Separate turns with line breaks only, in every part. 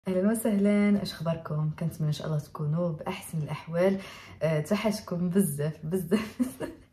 اهلا وسهلا، اش اخباركم؟ كنتمنى ان شاء الله تكونوا باحسن الاحوال. توحشكم بزاف بزاف.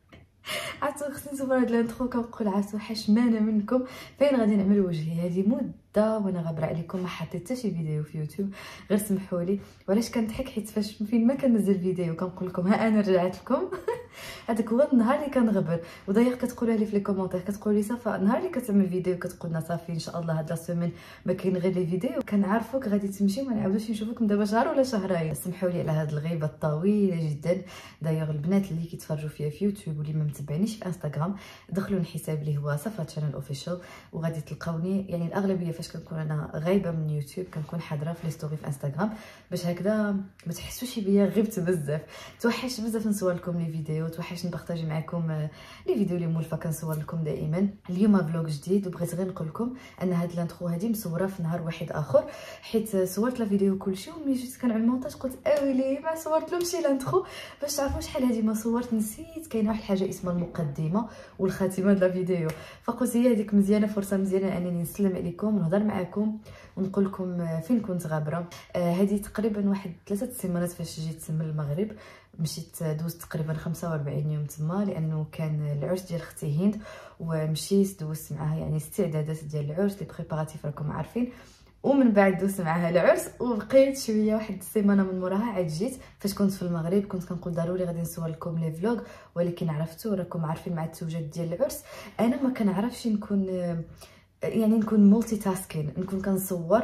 عاد خصني نصور هاد الانترو، كنقول عاد توحشمانه منكم. فين غادي نعمل وجهي؟ هذه مده وانا غابره عليكم، ما حطيت حتى شي فيديو في يوتيوب، غير سمحوا لي. وعلاش كنضحك؟ حيت فين ما كنزل فيديو كنقول لكم ها انا رجعت لكم. هذاك هو النهار اللي كنغبر. وداير كتقولوا لي في لي كومونتير، كتقول لي صافا النهار اللي كتعمل فيديو كتقول لنا صافي ان شاء الله هاد لا سيمين ما كاين غير لي فيديو، كنعرفوك غادي تمشي وما نعاودوش نشوفوكم دابا شهر ولا شهرين. سمحوا لي على هاد الغيبه الطويله جدا. داير البنات اللي كيتفرجوا فيا في يوتيوب واللي ما متبعنيش في انستغرام، دخلوا الحساب اللي هو صفا شانل اوفيشال وغادي تلقاوني. يعني الاغلبيه فاش كنكون انا غايبه من يوتيوب كنكون حاضره في لي ستوري في انستغرام، باش هكذا ما تحسوش بيا غبت بزاف. توحشت بزاف نصور لكم لي فيديو، توحشت نبارطاجي معكم لي فيديو اللي مولفه كنصور لكم دائما. اليوم فلوق جديد، وبغيت غير نقول لكم ان هاد لانترو هادي مصوره في نهار واحد اخر، حيت صورت لا فيديو كلشي وملي جيت كنعمل المونتاج قلت اويلي ما صورت لهمش لانترو. باش تعرفوا شحال هادي ما صورت، نسيت كاينه واحد الحاجه اسمها المقدمه والخاتمه د لا فيديو. فقلت هي هذيك مزيانه، فرصه مزيانه انني نسلم عليكم ونهضر معكم ونقول لكم فين كنت غابره. هذه تقريبا واحد 3 سيمانات فاش جيت من المغرب، مشيت دوزت تقريبا 45 يوم تما، لانه كان العرس ديال اختي هند، ومشيت دوزت معاها يعني استعدادات ديال العرس، لي بريباراتيف راكم عارفين. ومن بعد دوزت معاها العرس وبقيت شويه واحد السيمانه من موراها عاد جيت. فاش كنت في المغرب كنت كنقول ضروري غادي نصور لكم لي فلوغ، ولكن عرفتوا راكم عارفين مع التوجد ديال العرس انا ما كنعرفش نكون يعني نكون مولتي تاسكين، نكون كنصور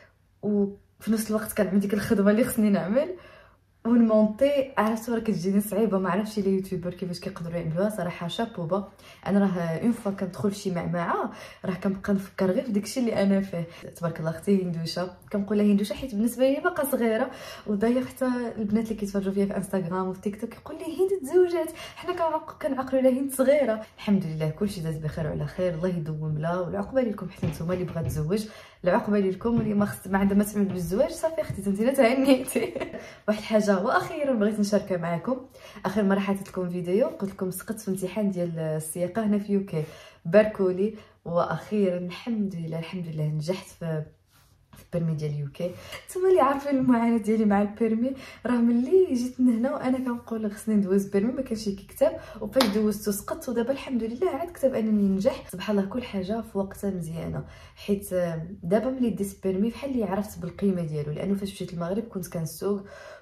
وفي نفس الوقت كنعمل ديك الخدمه اللي خصني نعمل ونمونطي. عرفتوا راه كتجيني صعيبه، ما عرفتش لي يوتيوبر كيفاش كيقدروا يعملوها صراحه. شابوبا. انا راه اون فوا كندخل فشي معمعه راه كنبقى نفكر غير في داكشي اللي انا فيه. تبارك الله اختي هندوشه، كنقول لها هندوشه حيت بالنسبه لي باقا صغيره، وداير حتى البنات اللي كيتفرجوا فيا في انستغرام وفي تيك توك يقول لي هند تزوجات، حنا كنعقلوا لها هند صغيره. الحمد لله كلشي داز بخير وعلى خير، الله يدوم لها. والعقبه لكم حتى نتوما اللي بغات تزوج، العقبه لكم. واللي ما عندها ما تعمل بالزواج صافي اختي تنتي تهنيتي. واحد الحاجه واخيرا بغيت نشاركها معكم. اخر مره حطيت لكم فيديو قلت لكم سقطت في امتحان ديال السياقه هنا في يوكي، باركولي. واخيرا الحمد لله الحمد لله نجحت في البيرمي ديال يوكي. نتوما اللي عارفين المعاناه ديالي مع البيرمي، راه ملي جيت من هنا وانا كنقول خصني ندوز بيرمي ما كانش كيكتب، وفاش دوزتو سقطت. ودابا الحمد لله عاد كتب انني ننجح. سبحان الله كل حاجه في وقتها مزيانه، حيت دابا ملي ديت بيرمي بحال اللي عرفت بالقيمه ديالو، لانه فاش مشيت المغرب كنت كنسوق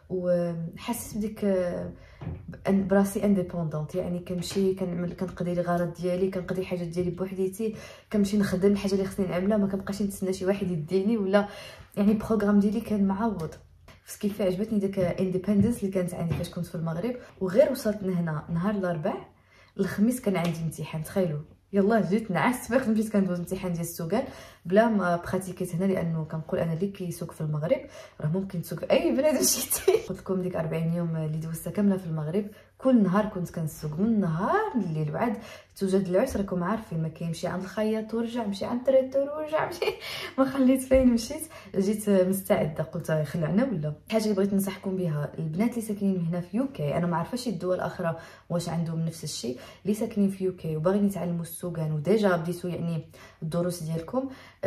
وحسيت بديك براسي انديبوندونت، يعني كنمشي كنقضي الغرض ديالي، كنقضي الحاجات ديالي بوحديتي، كنمشي نخدم الحاجه اللي خصني نعملها، ما كنبقاش نتسنى شي واحد يديني ولا يعني البروغرام ديالي كان معوض. كيف عجبتني داك انديبندنس اللي كانت عندي فاش كنت في المغرب. وغير وصلت لهنا نهار الاربعاء، الخميس كان عندي امتحان. تخيلوا يلا جيت نعست باش مشيت كندوز امتحان ديال السوقان بلا ما براتيكيت هنا، لانه كنقول انا اللي كيسوق في المغرب راه ممكن تسوق في اي بلاد مشيتي. قلت لكم ديك 40 يوم اللي دوزتها كامله في المغرب كل نهار كنت كنسوق من نهار الليل. وعاد توجد العرس راكم عارفين ما كيمشي عند الخياط ورجع، مشي عند التريتور ورجع، مشي ما خليت فين مشيت. جيت مستعده قلت خلعنا. ولا حاجه اللي بغيت ننصحكم بها البنات اللي ساكنين هنا في يوكي، انا ما عارفاش الدول الاخرى واش عندهم نفس الشيء، اللي ساكنين في يوكي وباغيين يتعلموا السوقان وديجا بديتوا يعني الدروس ديالكم،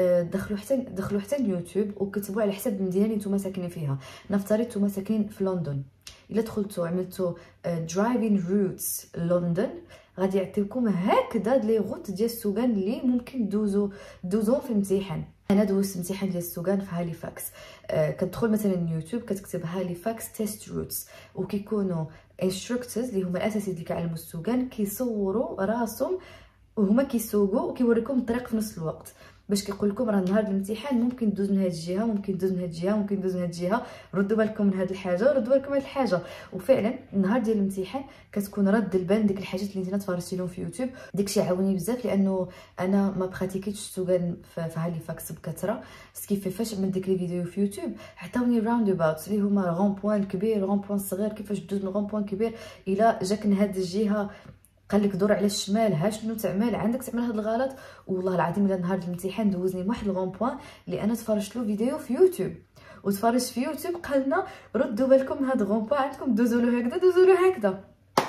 دخلوا حتى اليوتيوب وكتبوا على حسب المدينه اللي نتوما ساكنين فيها. نفترض نتوما ساكنين في لندن، الا دخلتوا عملتوا درايفين روتس لندن غادي يعطيوكم هكذا لي غوت ديال السوقان اللي ممكن دوزوهم في الامتحان. انا دوزت امتحان ديال السوقان في هاليفاكس. كتدخل مثلا اليوتيوب كتكتب هاليفاكس تيست روتس، وكيكونوا انستركتورز اللي هما الاساتذه اللي كيعلموا السوقان كيصوروا راسهم وهما كيسوقوا وكيوريكم الطريق في نفس الوقت، باش كيقول لكم راه نهار الامتحان ممكن دوز من هاد الجهه، ممكن دوز من هاد الجهه، ممكن دوز من هاد الجهه، ردوا بالكم من هاد الحاجه وردوا بالكم من هاد الحاجه. وفعلا النهار ديال الامتحان كتكون رد البال ديك الحاجات اللي نتينا تفرجتي لهم في يوتيوب. داكشي عاوني بزاف، لانه انا ما براتيكيتش السوقان في هاليفاكس بكثره. كيف فاش من ديك لي فيديو في يوتيوب عطاوني راوند اباوت اللي هما غون بوين كبير غون بوين صغير، كيفاش دوز من غون بوين كبير الى جاك من هاد الجهه قال لك دور على الشمال، ها شنو تعمل عندك تعمل هذا الغلط. والله العظيم الا نهار الامتحان دوزني واحد الغون بوين اللي انا تفرجت له فيديو في يوتيوب، وتفرجت في يوتيوب قالنا ردوا بالكم هاد الغون بوين عندكم دوزوا له هكذا دوزوا له هكذا.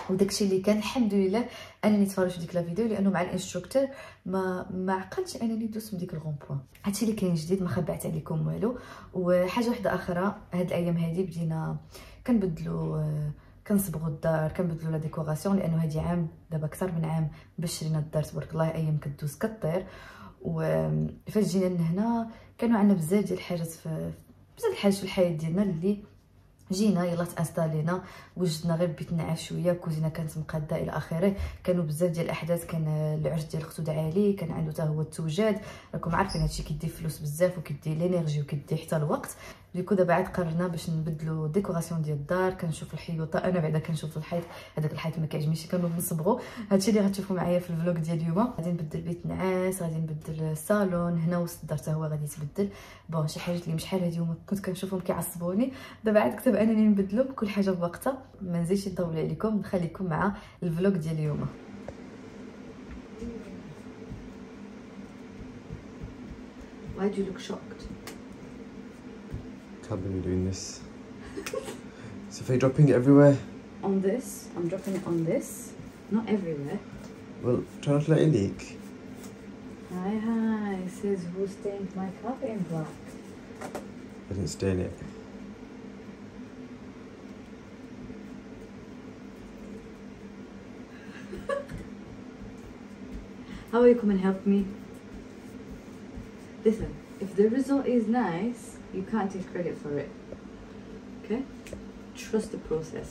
وداكشي اللي كان الحمد لله انني تفرجت في ديك لا فيديو، لانه مع الانستركتور ما عقلتش انني ندوز من ديك الغون بوين. هادشي اللي كاين جديد، ما خبعت عليكم والو. وحاجه واحده اخرى، هاد الايام هادي بدينا كنبدلوا كنصبغوا الدار، كنبدلوا لا ديكوراسيون، لانه هادي عام دابا اكثر من عام باش شرينا الدار تبارك الله، ايام كدوز كطير. وفاش جينا لهنا كانوا عندنا بزاف ديال الحاجات بزاف الحاجات في الحياه ديالنا اللي جينا يلا تانستالينا، وجدنا غير بيت نعاف شويه، كوزينه كانت مقاده الى اخره. كانوا بزاف ديال الاحداث، كان العرس ديال خدود علي كان عنده حتى هو التوجاد، راكم عارفين هادشي كيدي فلوس بزاف وكيدي لينيرجي وكيدي حتى الوقت. ديكو دابا عاد قررنا باش نبدلوا ديكوراسيون ديال الدار. كنشوف الحيوطه، انا بعدا كنشوف الحيط، هذاك الحيط ما كيعجبنيش، كانوا نصبغوا. هادشي اللي غتشوفوا معايا في الفلوق ديال اليوم. غادي نبدل بيت نعاس، غادي نبدل الصالون هنا، وسط الدار حتى هو غادي يتبدل. بون شي حاجات اللي مش شحال هادي هما كنت كنشوفهم كيعصبوني، دابا عاد كتب انني نبدلهم كل حاجه بوقتها. ما نزيدش نطول عليكم، نخليكم مع الفلوق ديال اليوم. Why do you look shocked?
Can't believe you're doing this. So if you're dropping it everywhere?
On this, I'm dropping it on this, not everywhere.
Well, try not to let it leak.
Hi, it says who stained my carpet in black.
I didn't stain it.
How will you come and help me? Listen, if the result is nice, you can't take credit for it. Okay? Trust the process.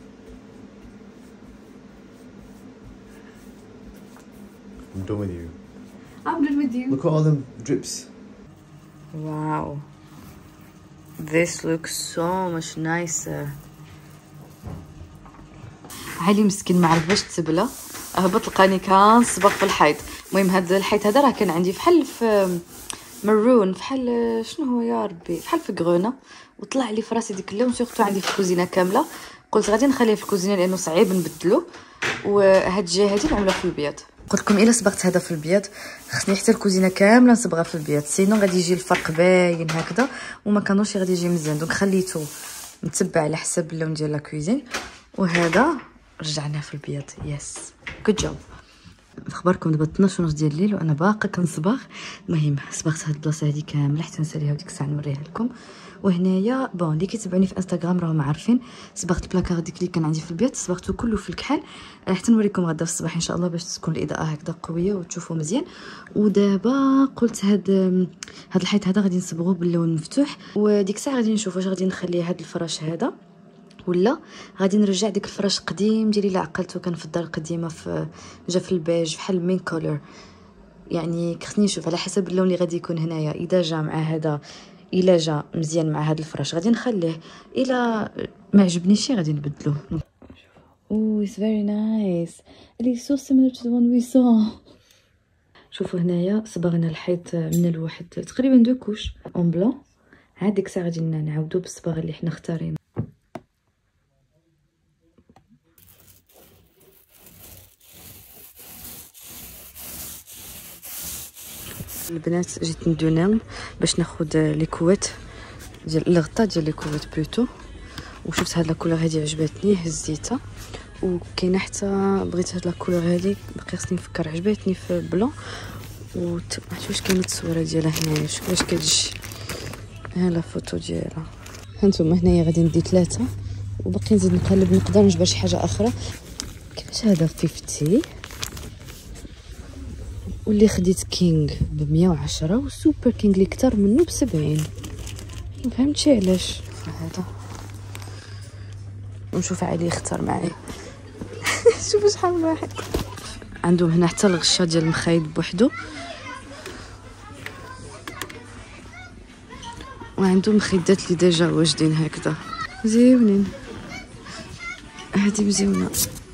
I'm done with you.
I'm done with you.
Look at all them drips.
Wow. This looks so much nicer. علي مسكين ما عرف باش تبلى، هبط لقاني كنصبغ في الحيط. المهم هذا الحيط هذا راه كان عندي بحال في مرون، بحال شنو هو يا ربي، بحال في كغونه، وطلع لي في راسي ديك اللون. سيرتو عندي في الكوزينه كامله، قلت غادي نخليه في الكوزينه لانه صعيب نبدلو. وهاد الجهه هادي نعملوها في البيض. قلت لكم الا صبغت هذا في البيض خصني حتى الكوزينه كامله نصبغها في البيض، سينو غادي يجي الفرق باين هكذا وما كانوش غادي يجي مزيان. دونك خليته متبع على حسب اللون ديال لا كوزين، وهذا رجعناه في البيض. يس جود جوب. نخبركم دابا 12:30 ديال الليل وانا باقا كنصبغ. المهم صبغت هاد البلاصه هادي كامله حتى نساليها وديك الساعه نوريها لكم. وهنايا بون اللي كيتبعوني في انستغرام راهم عارفين صبغت البلاكار ديك اللي كان عندي في البيت، صبغته كله في الكحل حتى نوريكم غدا في الصباح ان شاء الله باش تكون الاضاءه هكذا قويه وتشوفوا مزيان. ودابا قلت هاد الحيط هذا غادي نصبغوه باللون المفتوح، وديك الساعه غادي نشوف واش غادي نخلي هاد الفراش هذا ولا غادي نرجع ديك الفراش قديم ديالي اللي عقلته كان في الدار القديمه، في جا في البيج بحال المين كولر. يعني خصني نشوف على حسب اللون اللي غادي يكون هنايا، اذا جا مع هذا الا جا مزيان مع هذا الفراش غادي نخليه، الا ما عجبنيش غادي نبدلوه. Oh, it's very nice. It is so similar to the one we saw. شوفوا هنايا صبغنا الحيط من الواحد تقريبا 2 كوش اون بلون. عاد ديك الساعه غادي نعاودو بالصباغه اللي حنا اختارينا. البنات جيت ندونام باش ناخذ لي كوات ديال الغطاء ديال لي كوات بلوتو، وشفت هاد لا كولور هادي عجبتني هزيتها. وكاينه حتى بغيت هاد لا كولور هادي باقي خصني نفكر، عجبتني في بلون. عرفتي واش كاينه التصويره ديالها هنايا، شوف واش كتجي ها لا فوتو ديالها. هانتوما هنايا غادي ندي 3 وباقي نزيد نقلب، نقدر نجبر شي حاجه اخرى. كيفاش هذا 50 واللي خديت كينغ ب110 وسوبر كينغ اللي كتر منه ب70. ما فهمتش علاش هذا. ونشوف علي يختار معايا. شوفوا شحال من واحد عندهم هنا، حتى الغشا ديال المخايد بوحدو، وعندهم مخيدات اللي ديجا واجدين هكذا زوينين. هادي مزيونه.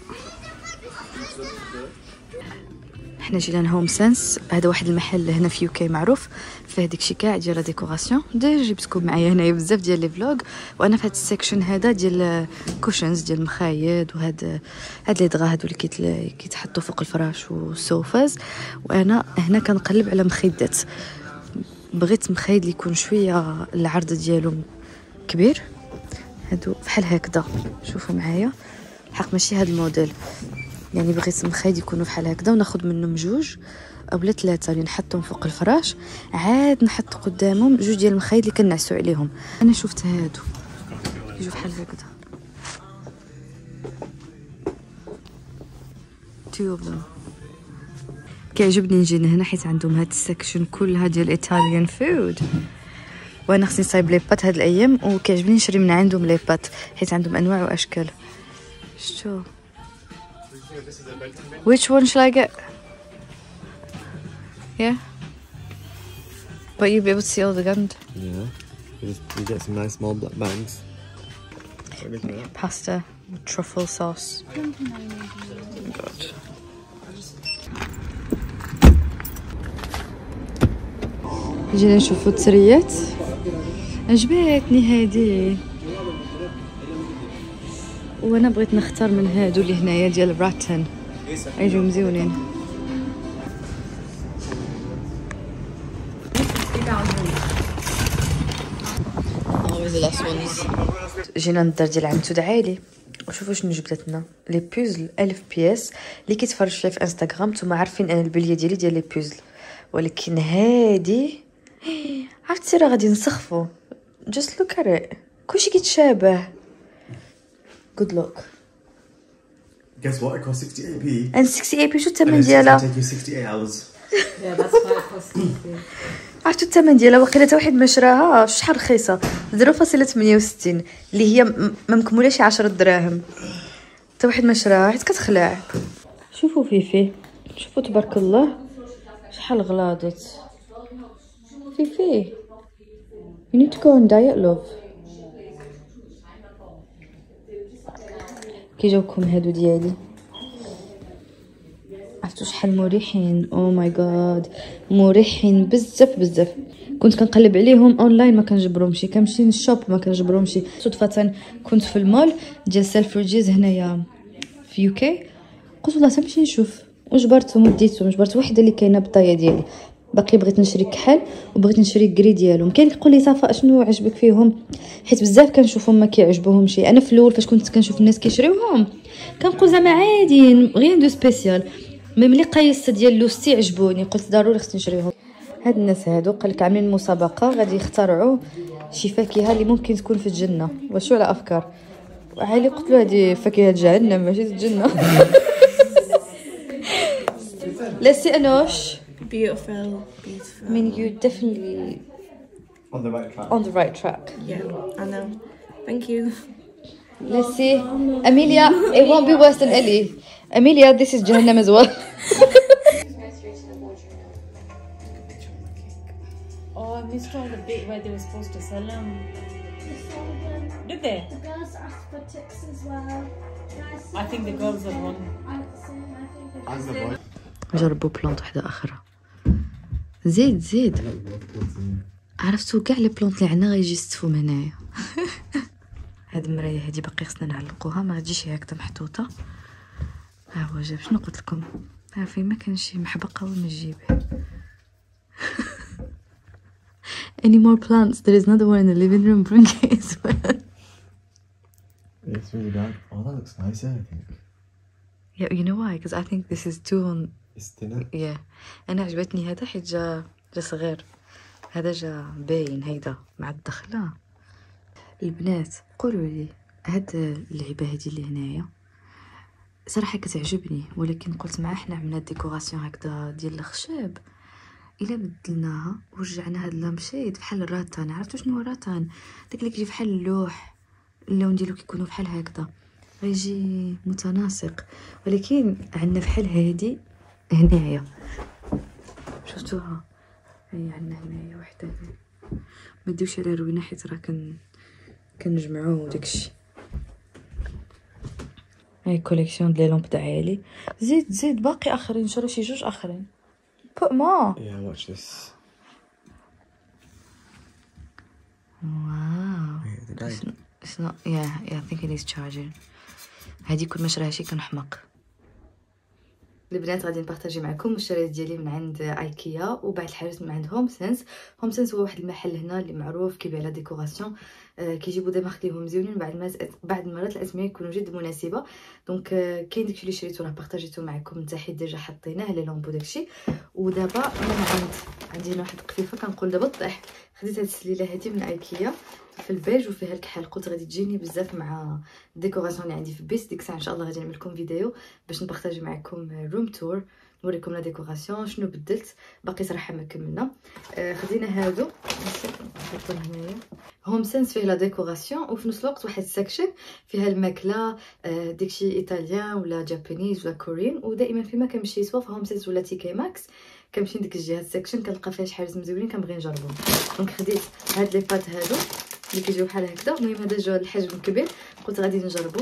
حنا جينا لهوم سنس، هذا واحد المحل هنا في يوكي معروف فيه داكشي كاع ديال لا ديكوراسيون. جبتكم معايا هنايا بزاف ديال لي فلوغ، وانا في هذا السيكشن هذا ديال كوشنز ديال المخايد، وهاد لي دغا هادو اللي كيتحطوا فوق الفراش والسوفاز. وانا هنا كنقلب على مخيدات، بغيت مخيد اللي يكون شويه العرض ديالو كبير، هادو بحال هكذا شوفوا معايا. الحق ماشي هاد الموديل، يعني بغيت مخايد يكونوا بحال هكذا وناخذ منهم جوج اولا ثلاثه اللي نحطهم فوق الفراش، عاد نحط قدامهم جوج ديال المخايد اللي كنعسوا عليهم. انا شفت هادو يجوا بحال هكذا تيوبهم. كيعجبني نجي هنا حيت عندهم هاد السكشن كلها ديال ايطاليان فود، وانا خصني نصايب لي بات هاد الايام وكيعجبني نشري من عندهم لي بات حيت عندهم انواع واشكال. شتو which one shall I get? Yeah, but you'll be able to see all the gund.
Yeah. You get some nice small black bags.
Pasta with truffle sauce. God. جينا نشوفو التريات. عجبتني هادي وانا بغيت نختار من هادو اللي هنايا ديال راتن، يجيو مزيونين. جينا للدار ديال عمتو دعالي وشوفوا شنو جبدت لنا لي بوزل 1000 بياس اللي كيتفرج فيها في انستغرام. نتوما عارفين انا البليه ديالي ديال لي بوزل، ولكن هادي عرفتي راه غادي نسخفو. جست لوك ات كلشي كيتشابه. good luck.
Guess what? It costs 68p.
and 68p شو الثمن ديالها؟
Take you 68 hours.
Yeah, that's why it costs 60.
عرفتو الثمن ديالها؟ واقيلا حتى واحد ما شراها شحال رخيصه 0.68 اللي هي ما مكموله شي 10 دراهم. حتى واحد ما شراها حيت كتخلع. شوفوا فيفي، شوفوا تبارك الله شحال غلاضت. فيفي you need to go on diet love. كي جاوكم هادو ديالي عرفتو شحال مريحين. او ماي جاد مريحين بزاف بزاف. كنت كنقلب عليهم اونلاين ما كنجبرهمش، كنمشي للشوب ما كنجبرهمش. صدفه كنت في المول ديال سيلفريدجيز هنايا في يوكي، قلت والله تنمشي نشوف وجبرتهم وديتهم. جبرت وحده اللي كاينه بالطايه ديالي، باقي بغيت نشري كحل وبغيت نشري الكري ديالهم. كاين يقول لي صافا شنو عجبك فيهم، حيت بزاف كنشوفهم ما كيعجبوهمش. انا في الاول فاش كنت كنشوف الناس كيشريوهم كنقول زعما عادي غير دو سبيسيال، مي ملي قيست ديال لوستي عجبوني قلت ضروري خصني نشريهم. هاد الناس هادو قالك عاملين مسابقه غادي يخترعوا شي فاكهه اللي ممكن تكون في الجنه. وشو على افكار علي؟ قلت له هذه فاكهه جهنم ماشي الجنه. لسي انوش
Beautiful.
I mean you're definitely
On the right track.
on the right track.
Yeah, I know. Thank you.
Let's see. Amelia, it won't be worse than Ellie. Amelia, this is Jahannam as well.
Oh, I missed all the bit where they were supposed to sell them. Did they?
The girls asked for tips as well.
I think the girls had won.
And the boy.
جربوا بلونت وحده اخرى. زيد زيد عرفتو كاع لي بلونت اللي عندنا غيجي يستفوا من هنايا. هاد المرايه هادي باقي خصنا نعلقوها ما غتجيش هكذا محطوطه. ها هو جاب شنو قلت لكم، ها فين ما كان شي محبقه وما تجيبه. Any more plants? There is another one in the living room. Bring it as well.
It's really dark. Oh, that looks nicer, I think.
Yeah, you know why? Because I think this is too on.
It's thinner.
Yeah. أنا عجبتني هذا حيت جا صغير، هذا جا باين هيدا مع الدخلة. البنات قولوا لي هاد اللعبة هادي اللي هنايا صراحة كتعجبني، ولكن قلت مع احنا عملنا ديكوراسيون هكذا ديال الخشب، الا بدلناها ورجعنا هاد لامشيد بحال الراتان. عرفتوا شنو هو الراتان؟ داك اللي كيجي بحال اللوح، اللون ديالو كيكونوا بحال هكذا غيجي متناسق. ولكن عندنا بحال هادي هنايا، شفتوها هي عندنا هنايا وحده. ما ديوش على روينه حيت راه كنجمعوه وداكشي. هاي كوليكسيون ديال لامب دعالي. زيد باقي اخرين، شرا شي جوج اخرين. put more.
Yeah, watch this.
Wow.
Yeah, they died.
It's not. Yeah, I think it is charging. هادي كل ما شراها شي كنحمق. البنات غادي نبارطاجي معكم الشريط ديالي من عند ايكيا وبعض الحاجات من عند هوم سنس. هوم سنس هو واحد المحل هنا اللي معروف كيبيع لا ديكوراسيون، كيجيبوا دي مارك ليهم مزيونين. بعض المرات الاسماء يكونوا جد مناسبه. دونك كاين داكشي اللي شريته راه بارطاجيته معكم حتى حيت ديجا حطيناه لي لومبو داكشي. ودابا انا عندي هنا واحد القفيفه كنقول دابا طيح. خديت هاد السليله هادي من ايكيا في البيج وفيها الكحل، قلت غادي تجيني بزاف مع الديكوراسيون اللي عندي في البيت. ديك الساعه ان شاء الله غادي نعمل لكم فيديو باش نبارطاجي معكم روم تور، نوريكم لا ديكوراسيون شنو بدلت. باقي صراحه ما كملنا. خدينا هادو نحطهم هنايا. هوم سنس فيه لا ديكوراسيون وفي نفس الوقت واحد سيكشن فيها الماكله، داكشي ايطاليان ولا جابانيز ولا كوريين. ودائما فيما كنمشي سوا في هوم سنس ولا تي كي ماكس كنمشي لديك الجهه السيكشن كنلقى فيها شحال مزيونين كنبغي نجربهم. دونك خديت هاد لي بات هادو اللي كيجيو بحال هكذا. المهم هذا جا الحجم كبير قلت غادي نجربو.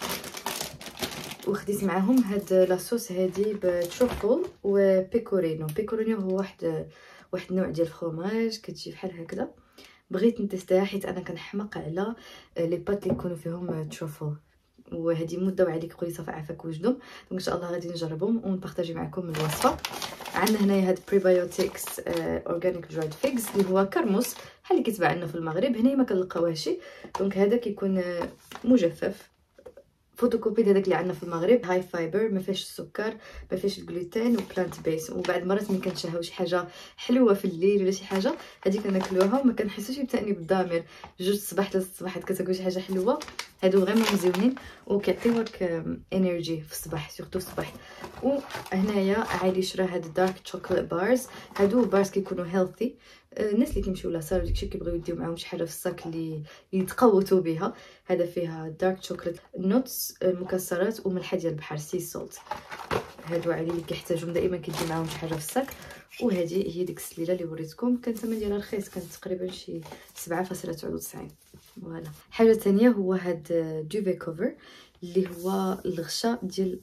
وخديت معاهم هاد لاصوص هادي بتروفل وبيكورينو. بيكورينو هو واحد النوع ديال الفرomاج كتجي بحال هكذا. بغيت نتيستيها حيت انا كنحمق على لي بات اللي يكونوا فيهم تروفل، وهذه مده وعليك قولي صافي عافاك وجدهم. دونك ان شاء الله غادي نجربهم ونبارطاجي معكم الوصفه. عندنا هنايا هاد بريبايوتكس اورغانيك درايد فيغز اللي هو كرموس بحال اللي كيتباع لنا في المغرب. هنايا ما كنلقاوهاش. دونك هذا كيكون مجفف فوتوكوبي ديال داك اللي عندنا في المغرب، هاي فايبر، ما فيهش السكر ما فيهش الجلوتين وبلانت بيس. وبعد المرات ملي كنشهاو شي حاجه حلوه في الليل ولا شي حاجه هذه كناكلوها وما كنحسوش بتانيب الضمير. جوج الصباح 3 الصباح كتاكل شي حاجه حلوه، هادو غير مزيونين وكيعطيوك انرجي في الصباح سورتو الصباح. وهنايا عايلي شرا هاد دارك شوكولات بارز. هادو بارز كيكونوا هيلثي. الناس اللي كيمشيو لاصال وداكشي كيبغيو يديو معاهم شي حاجه في الصاك اللي يتقوتوا بها. هذا فيها دارك شوكولات نوتس، المكسرات وملحه ديال البحر سي سولت. هادو عادي اللي كيحتاجوهم دائما كيدي معاهم شي حاجه في الصاك. وهذه هي ديك السليله اللي وريتكم، كان الثمن ديالها رخيص، كانت تقريبا شي 7.99. فوالا. حاجه ثانيه هو هاد دوفي كوفر اللي هو الغشا ديال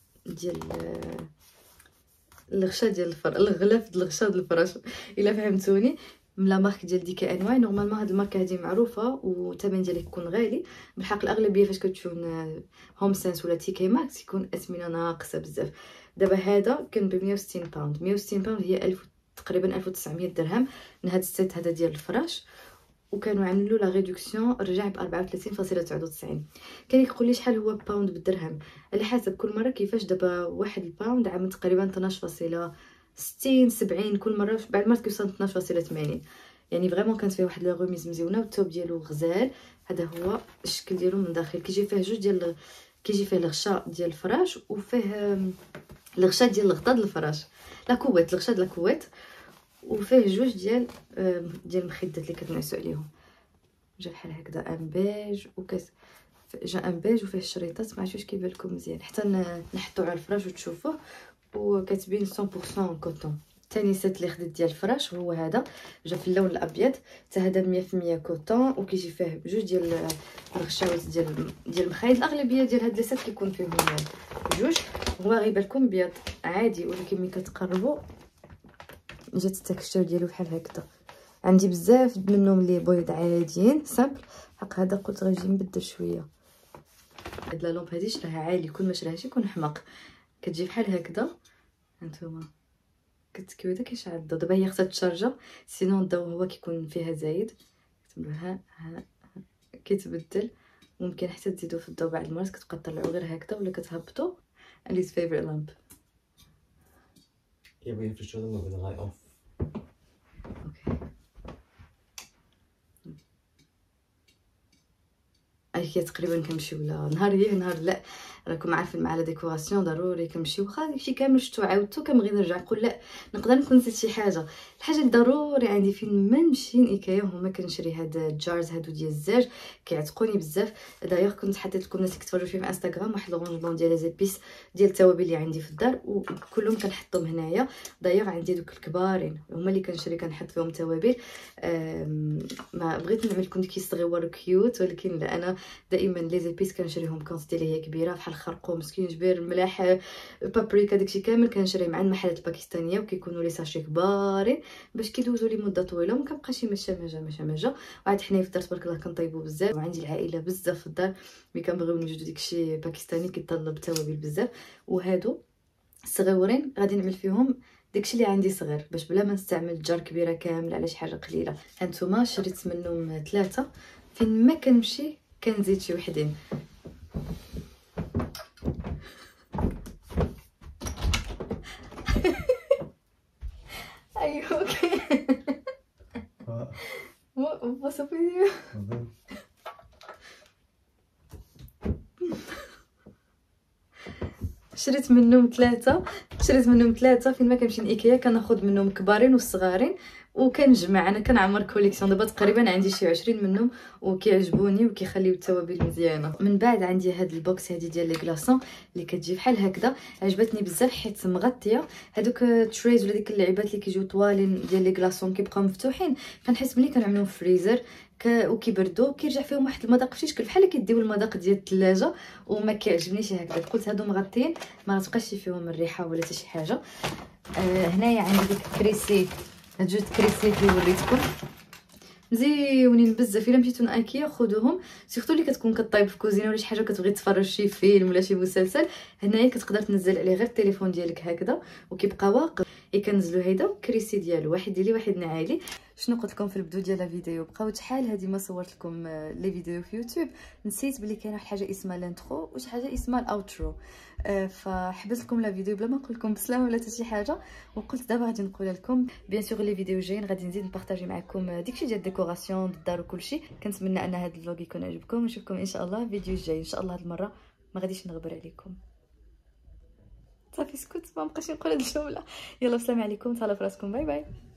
الغشا ديال الغلاف ديال الغشا ديال الفراش الا فهمتوني، من لا مارك ديال ديكا انواع. نورمالمون هاد الماركه هادي معروفه والثمن ديالها يكون غالي. بالحق الاغلبيه فاش كتشوفون هوم سنس ولا تي كي ماكس يكون اثمنه ناقصه بزاف. دابا هذا كان ب 160 باوند. 160 باوند هي تقريبا 1900 درهم من هاد السيت هذا ديال الفراش. وكانوا عملوا لا ريدكسيون رجع ب 34.99. كان يقول لي شحال هو باوند بالدرهم على حسب كل مره كيفاش. دابا واحد الباوند عامل تقريبا 12.60 70 كل مره، بعد المرات كيوصل 12.80. يعني فريمون كانت فيه واحد لا غوميز مزيونه والثوب ديالو غزال. هذا هو الشكل ديالو من داخل. كيجي فيه جوج ديال كيجي فيه الغشاء ديال الفراش وفيه الغشاء ديال الغطا ديال الفراش لاكويت، الغشاء ديال لاكويت. وفيه جوج ديال المخدات اللي كتنعسوا عليهم. جا بحال هكذا ان بيج جا ان بيج وفيه الشريطات. ما عرفتش كيبان لكم مزيان حتى نحطوه على الفراش وتشوفوه. وكاتبين 100% كوتون. ثاني سيت اللي خديت ديال الفراش هو هذا، جا في اللون الابيض حتى هذا 100% كوتون. وكيجي فيه جوج ديال الغشاوات ديال المخايد. الاغلبيه ديال هاد لي سيت كيكون فيهم جوج. هو غيبان لكم بيض عادي ولكن ملي كتقربوا جات التكستشر ديالو بحال هكذا. عندي بزاف منهم اللي بيض عاديين سامبل. حق هذا قلت غنجي نبدل شويه. هاد لا لومب هادي شراها عالي، كل ما شراهاش يكون حماق. كتجي بحال هكذا هانتوما كتكويدا كيشعل الضو. دابا هي خصها تشارجا سينون الضو هو كيكون فيها زايد. كتبها كيتبدل. ممكن حتى تزيدو في الضو بعد المرات كتبقى تطلعو غير هكذا ولا كتهبطو. Ali's favorite lamp.
Yeah, we have to show them with the light off.
Okay. هي تقريبا كنمشيو ولا نهار هي نهار لا. راكم عارفين مع لا ديكوراسيون ضروري كنمشيو. واخا داكشي كامل شفتو عاودتو كنبغي نرجع نقول لا نقدر نكون نسيت شي حاجه. الحاجه اللي ضروري عندي فين ما نمشي ايكيا هما كنشري هاد الجارز هادو ديال الزاج كيعتقوني بزاف. دايوغ كنت حطيت لكم الناس كتفرجوا فيه في انستغرام واحد الرونجمون ديال لي زيبيس ديال التوابل اللي عندي في الدار وكلهم كنحطهم هنايا. دايوغ عندي دوك الكبارين هما اللي كنشري كنحط فيهم توابل. ما بغيت نعمل لكم كي صغيور كيوت ولكن لا، انا دائما لي زيبيس كنشريهم كونتيتي اللي هي كبيره بحال الخرقوم سكينجبير ملاح بابريكا داكشي كامل كنشري مع المحلات الباكستانيه وكيكونوا لي ساشي كبارين باش كيدوزوا لي مده طويله وما كنبقاش ماشا. وعاد حنايا في الدار تبارك الله كنطيبوا بزاف وعندي العائله بزاف في الدار ملي كنبغيو نوجدوا داكشي باكستاني كيطلب توابل بزاف. وهادو الصغيورين غادي نعمل فيهم داكشي اللي عندي صغير باش بلا ما نستعمل جار كبيره كامل على شي حاجه قليله. هانتوما شريت منهم 3 فين ما كنمشي كنزيد شي وحدين. ايوه اوكي. ما صافي. شريت منهم 3 فين ما كنمشي لايكيا كناخذ منهم كبارين والصغارين وكنجمع. انا كنعمر كوليكسيون دابا تقريبا عندي شي 20 منهم وكيعجبوني وكيخليو التوابل مزيانه. من بعد عندي هاد البوكس هادي ديال لي كلاصون اللي كتجي بحال هكذا، عجبتني بزاف حيت مغطيه. هادوك تريز ولا ديك اللعيبات اللي كيجيو طوالين ديال لي كلاصون كيبقاو مفتوحين، كنحس ملي كنعملوهم في فريزر وكيبردوا كيرجع فيهم واحد المذاق في شكل بحال كيديو المذاق ديال الثلاجه وما كيعجبنيش هكذا. قلت هادو مغطين ما غتبقاش فيهم الريحه ولا حتى شي حاجه. هنايا عندي ديك كريسي، هاد جوج كريسيت اللي وريتكم مزيونين بزاف. الا مشيتو لايكيا خذوهم، سيرتو اللي كتكون كطيب في كوزينه ولا شي حاجه كتبغي تفرج شي فيلم ولا شي مسلسل، هنايا كتقدر تنزل عليه غير التليفون ديالك هكذا وكيبقى واقف. كنزلوا هيدا الكريسي ديالو، واحد ديالي واحد نعالي. شنو قلت لكم في البدو ديال الفيديو؟ بقاو شحال هذه ما صورت لكم لي فيديو في يوتيوب، نسيت بلي كاينه واحد حاجه اسمها الانترو وشي حاجه اسمها الاوترو. فحبست لكم لا فيديو بلا ما نقول لكم بسلامه ولا حتى شي حاجه، وقلت دابا غادي نقولها لكم. بيان سور لي فيديو جايين غادي نزيد نبارطاجي معكم داكشي ديال الديكوراسيون الدار وكلشي. كنتمنى ان هذا الفلوغ يكون عجبكم، ونشوفكم ان شاء الله فيديو الجاي ان شاء الله. هاد المره ما غاديش نغبر عليكم. صافي سكوت ما بقاش نقول هاد الجمله. يلا بسلام عليكم، تهلاو فراسكم، باي باي.